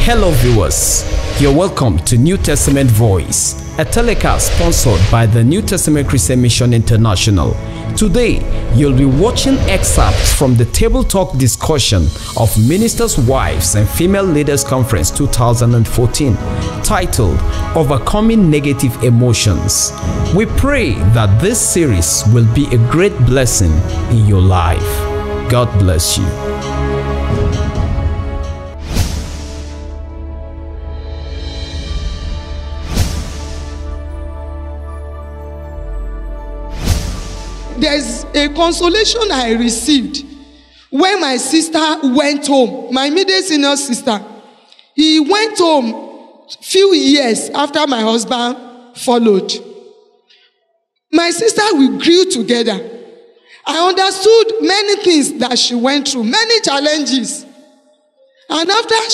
Hello viewers, you're welcome to New Testament Voice, a telecast sponsored by the New Testament Christian Mission International. Today, you'll be watching excerpts from the Table Talk discussion of Ministers' Wives and Female Leaders Conference 2014, titled Overcoming Negative Emotions. We pray that this series will be a great blessing in your life. God bless you. There's a consolation I received when my sister went home, my middle senior sister. He went home few years after my husband followed. My sister, we grew together. I understood many things that she went through, many challenges. And after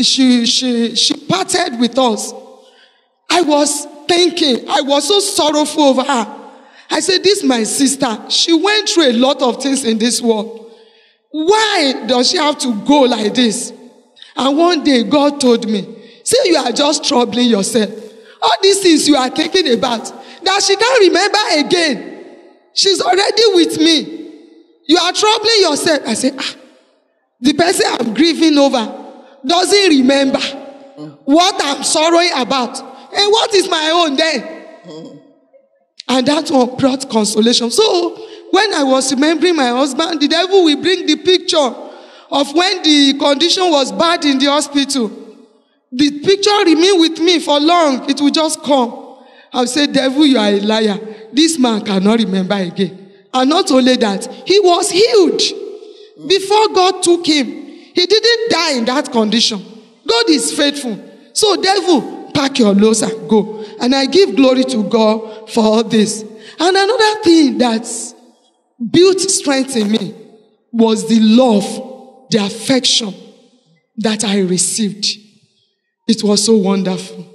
she parted with us, I was thinking, I was so sorrowful over her. I said, this is my sister. She went through a lot of things in this world. Why does she have to go like this? And one day God told me, say you are just troubling yourself. All these things you are thinking about, that she can't remember again. She's already with me. You are troubling yourself. I said, the person I'm grieving over doesn't remember what I'm sorrowing about. And what is my own then? And that one brought consolation. So, when I was remembering my husband, the devil will bring the picture of when the condition was bad in the hospital. The picture remained with me for long. It will just come. I'll say, devil, you are a liar. This man cannot remember again. And not only that, he was healed. Before God took him, he didn't die in that condition. God is faithful. So, devil, pack your loads and go. And I give glory to God for all this. And another thing that built strength in me was the love, the affection that I received. It was so wonderful.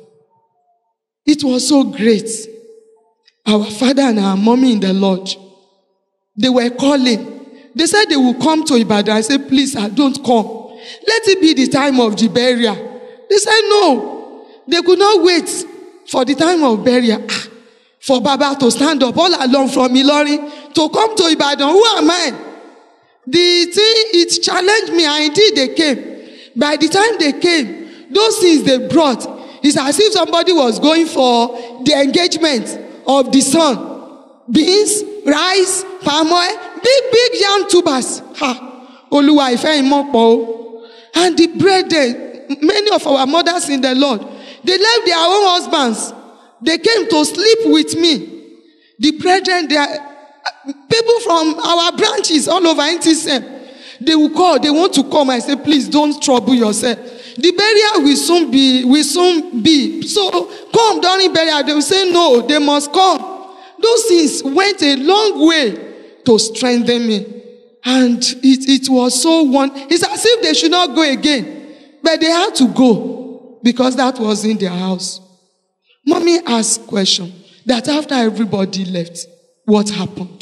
It was so great. Our father and our mommy in the Lord, they were calling. They said they will come to Ibadan. I said, please, don't come. Let it be the time of the burial. They said, no. They could not wait for the time of burial, for Baba to stand up all along from Ilorin to come to Ibadan. Who am I? The thing, it challenged me, and indeed they came. By the time they came, those things they brought, it's as if somebody was going for the engagement of the son. Beans, rice, palm oil, big yam tubers. Oluwa ife imopo. And the brethren, many of our mothers in the Lord, they left their own husbands. They came to sleep with me. The brethren, people from our branches all over NTSM, they will call, they want to come. I say, please don't trouble yourself. The burial will soon be. So come during burial. They will say, no, they must come. Those things went a long way to strengthen me. And it was so it's as if they should not go again. But they had to go. Because that was in their house. Mommy asked question that after everybody left, what happened?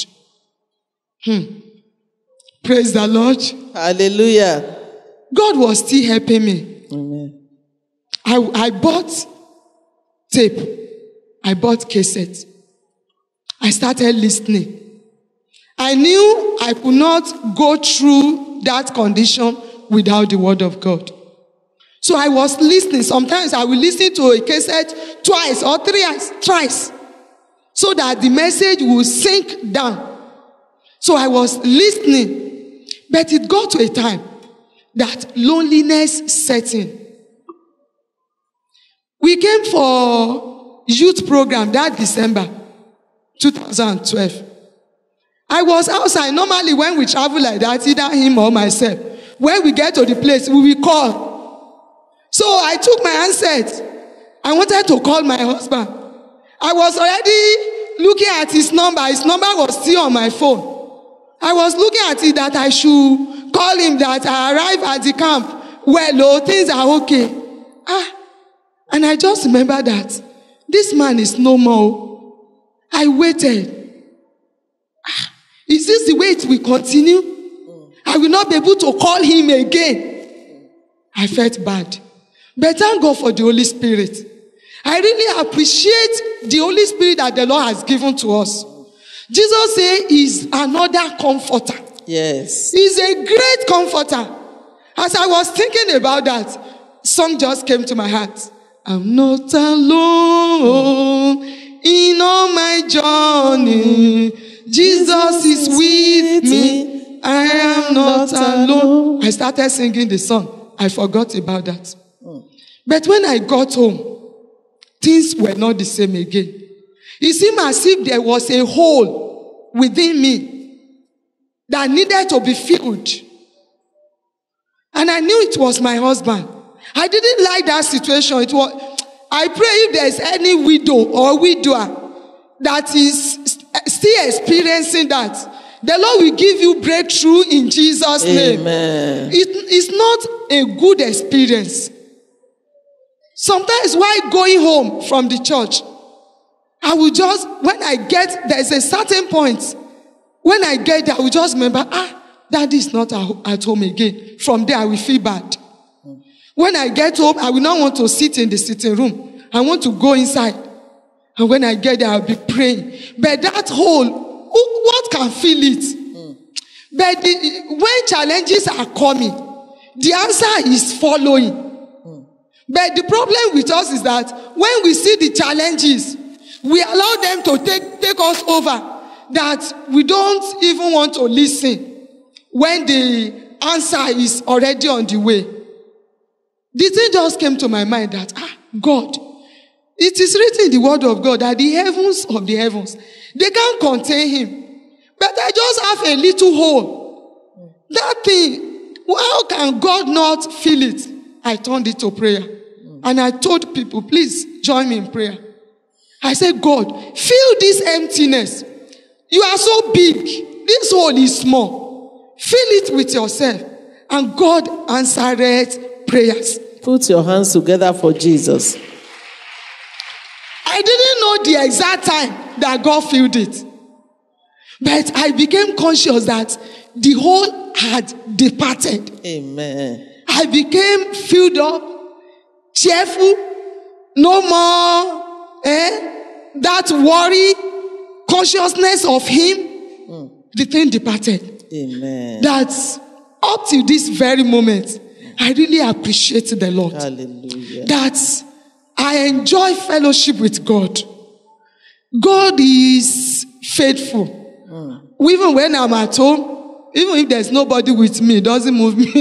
Praise the Lord. Hallelujah. God was still helping me. Amen. I bought tape. I bought cassette. I started listening. I knew I could not go through that condition without the word of God. So I was listening. Sometimes I will listen to a cassette twice or thrice, so that the message will sink down. So I was listening. But it got to a time that loneliness set in. We came for youth program that December 2012. I was outside. Normally when we travel like that, either him or myself, when we get to the place, we will call. So I took my handset. I wanted to call my husband. I was already looking at his number. His number was still on my phone. I was looking at it that I should call him, that I arrived at the camp. Well, things are okay. And I just remember that this man is no more. I waited. Is this the way it will continue? I will not be able to call him again. I felt bad. But thank God for the Holy Spirit. I really appreciate the Holy Spirit that the Lord has given to us. Jesus said he's another comforter. Yes. He's a great comforter. As I was thinking about that, song just came to my heart. I'm not alone in all my journey. Jesus is with me. I am not alone. I started singing the song. I forgot about that. But when I got home, things were not the same again. It seemed as if there was a hole within me that needed to be filled. And I knew it was my husband. I didn't like that situation. I pray if there's any widow or widower that is still experiencing that, the Lord will give you breakthrough in Jesus' name. Amen. It's not a good experience. Sometimes while going home from the church, I will just, there's a certain point, when I get there, I will just remember, Daddy is not at home again. From there, I will feel bad. When I get home, I will not want to sit in the sitting room. I want to go inside. And when I get there, I'll be praying. But that hole, what can feel it? But when challenges are coming, the answer is following. But the problem with us is that when we see the challenges, we allow them to take us over, that we don't even want to listen when the answer is already on the way. The thing just came to my mind that, God, it is written in the word of God that the heavens of the heavens, they can't contain him. But I just have a little hole. That thing, how can God not feel it? I turned it to prayer. And I told people, please join me in prayer. I said, God, fill this emptiness. You are so big. This hole is small. Fill it with yourself. And God answered prayers. Put your hands together for Jesus. I didn't know the exact time that God filled it. But I became conscious that the hole had departed. Amen. I became filled up, cheerful, no more that worry, consciousness of him. The thing departed. Amen. That up to this very moment, I really appreciate the Lord. Hallelujah. That I enjoy fellowship with God. God is faithful. Even when I'm at home, even if there's nobody with me, it doesn't move me.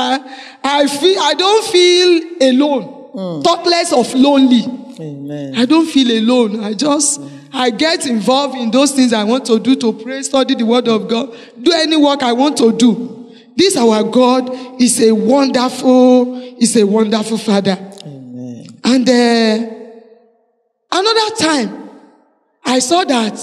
I don't feel alone. Talk less of lonely. Amen. I don't feel alone. I get involved in those things I want to do, to pray, study the word of God, do any work I want to do. This our God is a wonderful Father. Amen. And another time, I saw that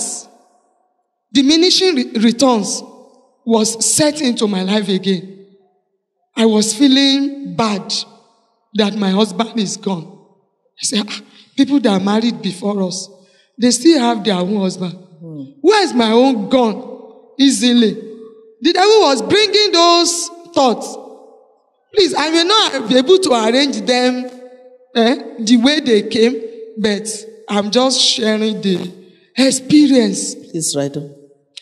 diminishing returns was set into my life again. I was feeling bad that my husband is gone. I said, people that are married before us, they still have their own husband. Where is my own gone? Easily. The devil was bringing those thoughts. Please, I may not be able to arrange them the way they came, but I'm just sharing the experience. Please write on.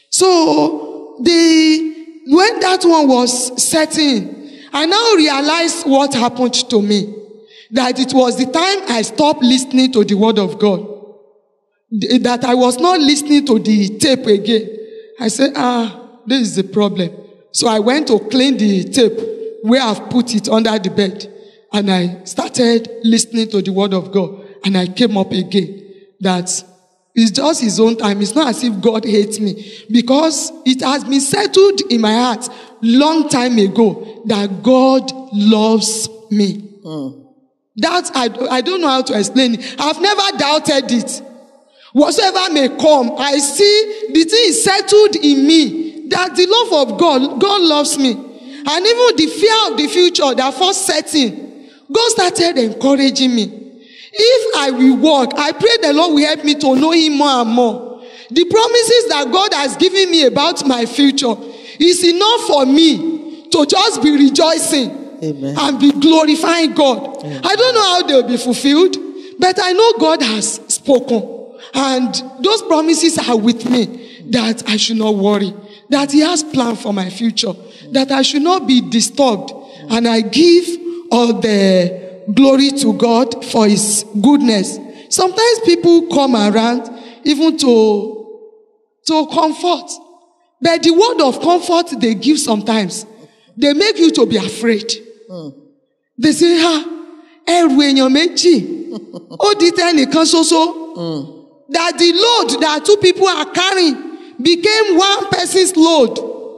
So, when that one was setting, I now realized what happened to me. That it was the time I stopped listening to the word of God. That I was not listening to the tape again. I said, this is the problem. So I went to clean the tape where I've put it under the bed. And I started listening to the word of God. And I came up again. That it's just his own time. It's not as if God hates me. Because it has been settled in my heart long time ago that God loves me. That I don't know how to explain it. I've never doubted it. Whatsoever may come, I see the thing is settled in me. That the love of God loves me. And even the fear of the future that first set in, God started encouraging me. If I will walk, I pray the Lord will help me to know him more and more. The promises that God has given me about my future is enough for me to just be rejoicing Amen. and be glorifying God. I don't know how they'll be fulfilled, but I know God has spoken. And those promises are with me, that I should not worry, that He has planned for my future, that I should not be disturbed. And I give all the glory to God for His goodness. Sometimes people come around even to comfort. But the word of comfort they give sometimes, they make you to be afraid. They say, ẹrù èèyàn méjì, ó di tẹ́nìkan ṣoṣo. That the load that two people are carrying became one person's load.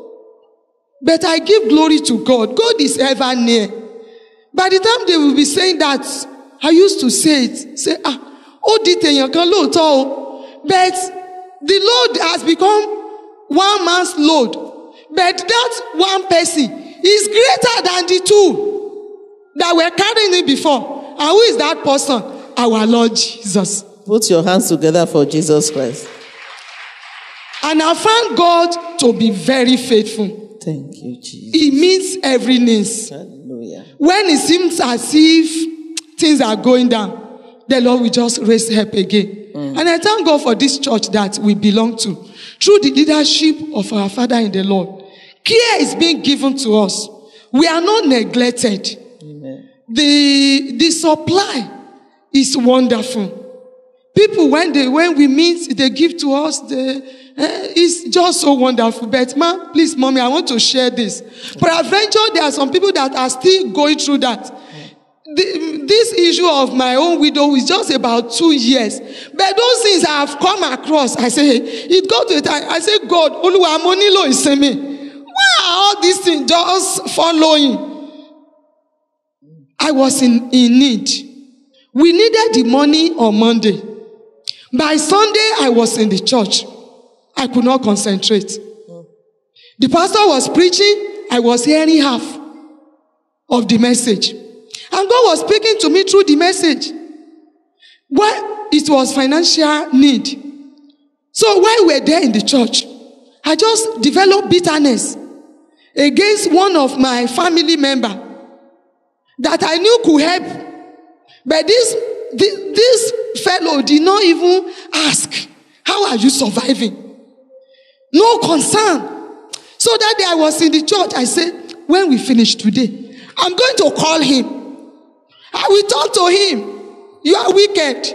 But I give glory to God. God is ever near. By the time they will be saying that, I used to say it. Say, ó di tèèyàn kan lóòótọ́ o. But the load has become one man's load. But that one person is greater than the two that were carrying it before. And who is that person? Our Lord Jesus. Put your hands together for Jesus Christ. And I found God to be very faithful. Thank you, Jesus. He meets every need. Hallelujah. When it seems as if things are going down, the Lord will just raise help again. And I thank God for this church that we belong to. Through the leadership of our Father in the Lord, care is being given to us. We are not neglected. Amen. The supply is wonderful. People, when we meet, they give to us. It's just so wonderful. But please, mommy, I want to share this. Peradventure, there are some people that are still going through that. This issue of my own widow is just about 2 years. But those things I have come across, I say, it got to a time. I say, God, Oluwa monilo isemi. Why are all these things just following? I was in need. We needed the money on Monday. By Sunday, I was in the church. I could not concentrate. The pastor was preaching. I was hearing half of the message. And God was speaking to me through the message. Why it was financial need. So while we were there in the church, I just developed bitterness against one of my family members that I knew could help. But this fellow did not even ask, how are you surviving? No concern. So that day I was in the church. I said, when we finish today, I'm going to call him. I will talk to him. You are wicked.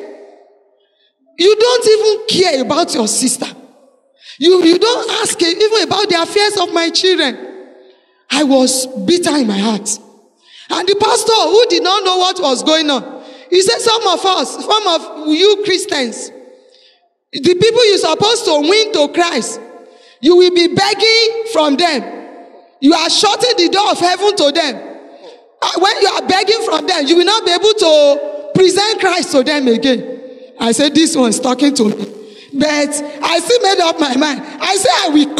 You don't even care about your sister. You don't ask even about the affairs of my children. I was bitter in my heart. And the pastor, who did not know what was going on, he said, some of you Christians, the people you're supposed to win to Christ, you will be begging from them. You are shutting the door of heaven to them. When you are begging from them, you will not be able to present Christ to them again. I said, this one's talking to me. But I still made up my mind. I said, I will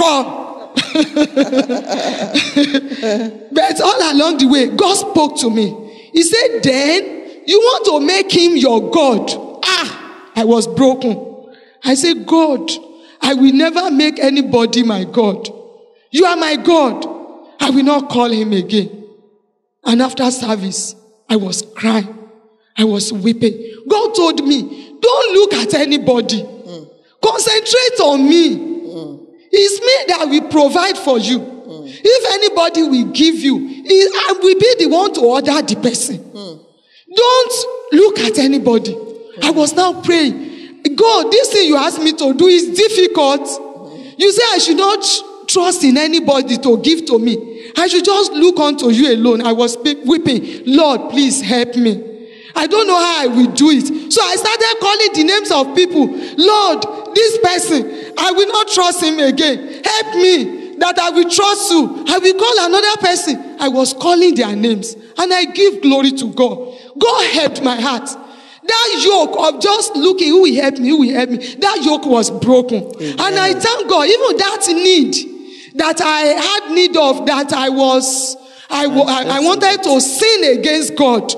come. But all along the way, God spoke to me. He said, then you want to make him your God. I was broken. I said, God, I will never make anybody my God. You are my God. I will not call him again. And after service, I was crying. I was weeping. God told me, don't look at anybody. Concentrate on me. It's me that will provide for you. If anybody will give you, I will be the one to order the person. Don't look at anybody. I was now praying, God, this thing you asked me to do is difficult. You say I should not trust in anybody to give to me. I should just look unto you alone. I was weeping. Lord, please help me. I don't know how I will do it. So I started calling the names of people. Lord, this person, I will not trust him again. Help me that I will trust you. I will call another person. I was calling their names. And I give glory to God. God helped my heart. That yoke of just looking, who will help me, who will help me, that yoke was broken. Amen. And I thank God, even that need that I had need of, that I wanted to sin against God.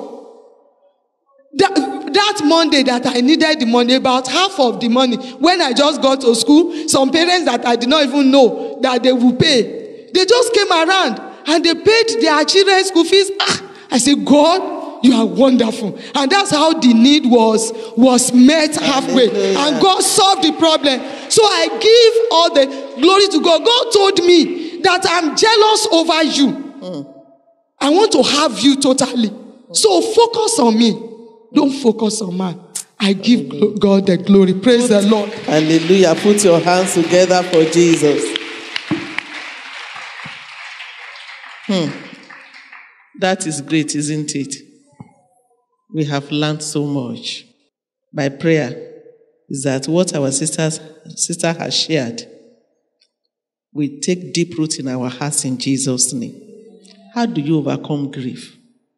That Monday that I needed the money, about half of the money, when I just got to school, some parents that I did not even know that they would pay, they just came around and they paid their children's school fees. I said, God, you are wonderful. And that's how the need was met halfway. Hallelujah. And God solved the problem. So I give all the glory to God. God told me that I'm jealous over you. I want to have you totally. So focus on me. Don't focus on man. I give God the glory. Praise the Lord. Hallelujah. Put your hands together for Jesus. That is great, isn't it? We have learned so much. My prayer is that what our sister has shared will take deep root in our hearts in Jesus' name. How do you overcome grief?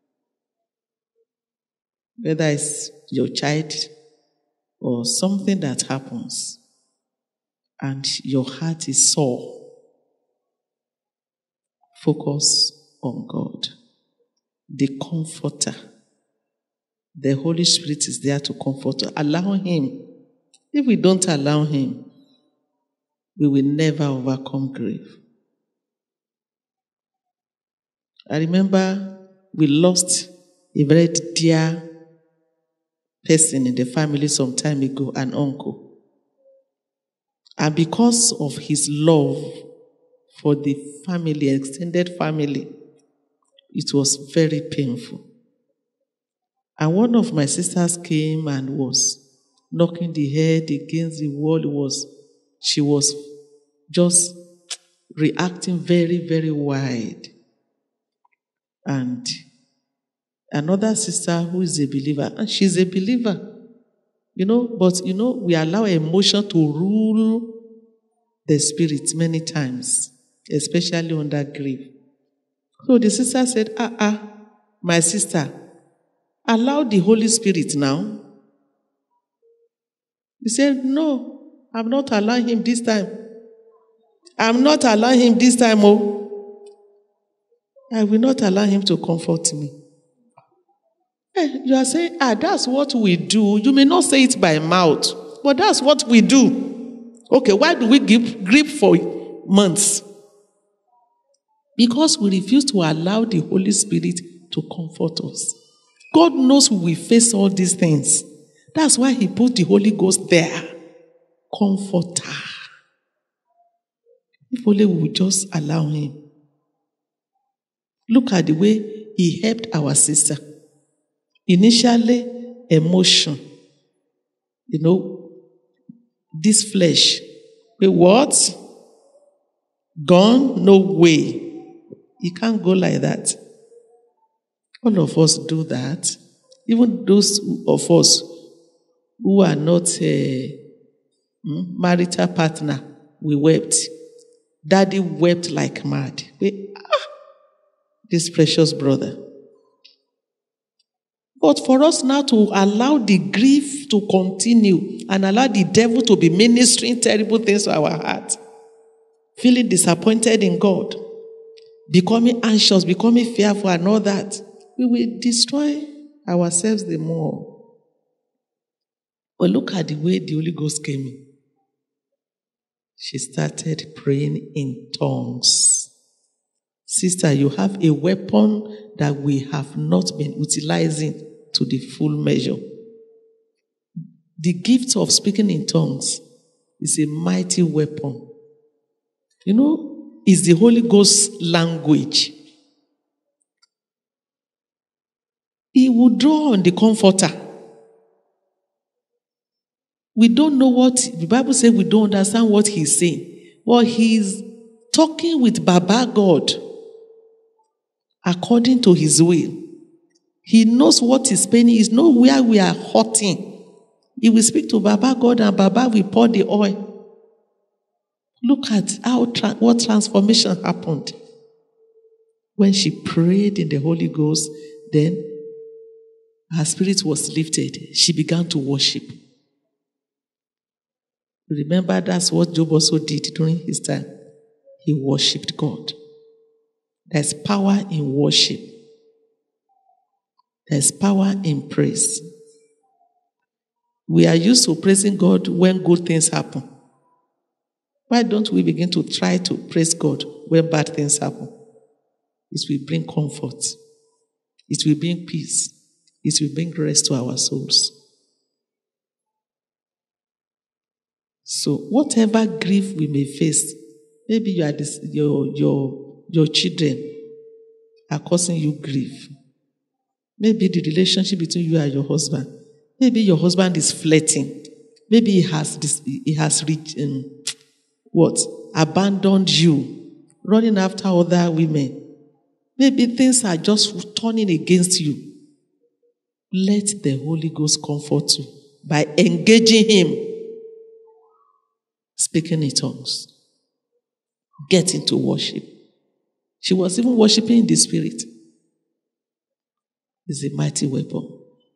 Whether it's your child or something that happens and your heart is sore, focus on God, the Comforter. The Holy Spirit is there to comfort us. Allow Him. If we don't allow Him, we will never overcome grief. I remember we lost a very dear person in the family some time ago, an uncle. And because of his love for the family, extended family, it was very painful. And one of my sisters came and was knocking the head against the wall. She was just reacting very, very wide. And another sister who is a believer, and she's a believer, but we allow emotion to rule the spirit many times, especially under grief. So the sister said, my sister, allow the Holy Spirit now. He said, no, I'm not allowing him this time. I'm not allowing him this time, I will not allow him to comfort me. You are saying, that's what we do. You may not say it by mouth, but that's what we do. Okay, why do we grieve for months? Because we refuse to allow the Holy Spirit to comfort us. God knows we will face all these things. That's why He put the Holy Ghost there. Comforter. If only we would just allow Him. Look at the way He helped our sister. Initially, emotion. This flesh. Wait, what? Gone? No way. It can't go like that. All of us do that. Even those of us who are not a marital partner, we wept. Daddy wept like mad. This precious brother. But for us now to allow the grief to continue and allow the devil to be ministering terrible things to our heart, feeling disappointed in God, becoming anxious, becoming fearful and all that, we will destroy ourselves the more. But look at the way the Holy Ghost came in. She started praying in tongues. Sister, you have a weapon that we have not been utilizing to the full measure. The gift of speaking in tongues is a mighty weapon. It's the Holy Ghost language. He will draw on the Comforter. We don't know what, the Bible says we don't understand what He's saying. Well, He's talking with Baba God according to His will. He knows what is paining. He knows where we are hurting. He will speak to Baba God and Baba will pour the oil. Look at what transformation happened. When she prayed in the Holy Ghost, then her spirit was lifted. She began to worship. Remember, that's what Job also did during his time. He worshipped God. There's power in worship. There's power in praise. We are used to praising God when good things happen. Why don't we begin to try to praise God when bad things happen? It will bring comfort. It will bring peace. It will bring rest to our souls. So whatever grief we may face, maybe you are your children are causing you grief. Maybe the relationship between you and your husband. Maybe your husband is flirting. Maybe he has abandoned you, running after other women. Maybe things are just turning against you. Let the Holy Ghost comfort you by engaging Him. Speaking in tongues. Get into worship. She was even worshiping in the Spirit. It's a mighty weapon.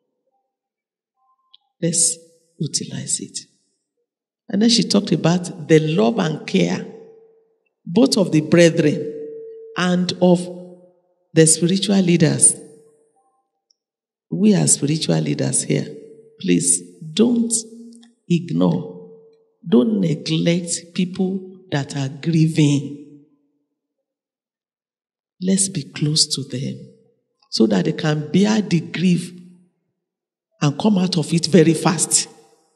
Let's utilize it. And then she talked about the love and care, both of the brethren and of the spiritual leaders. We are spiritual leaders here. Please don't ignore, don't neglect people that are grieving. Let's be close to them so that they can bear the grief and come out of it very fast.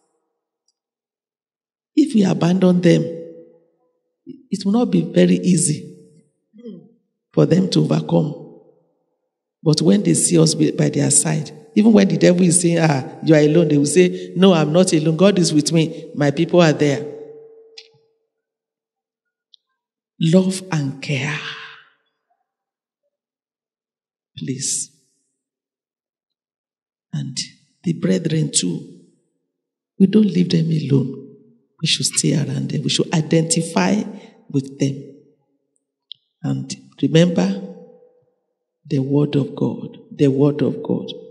If we abandon them, it will not be very easy for them to overcome. But when they see us by their side, even when the devil is saying, you are alone, they will say, no, I'm not alone. God is with me. My people are there. Love and care. Please. And the brethren too. We don't leave them alone. We should stay around them. We should identify with them. And remember the word of God. The word of God.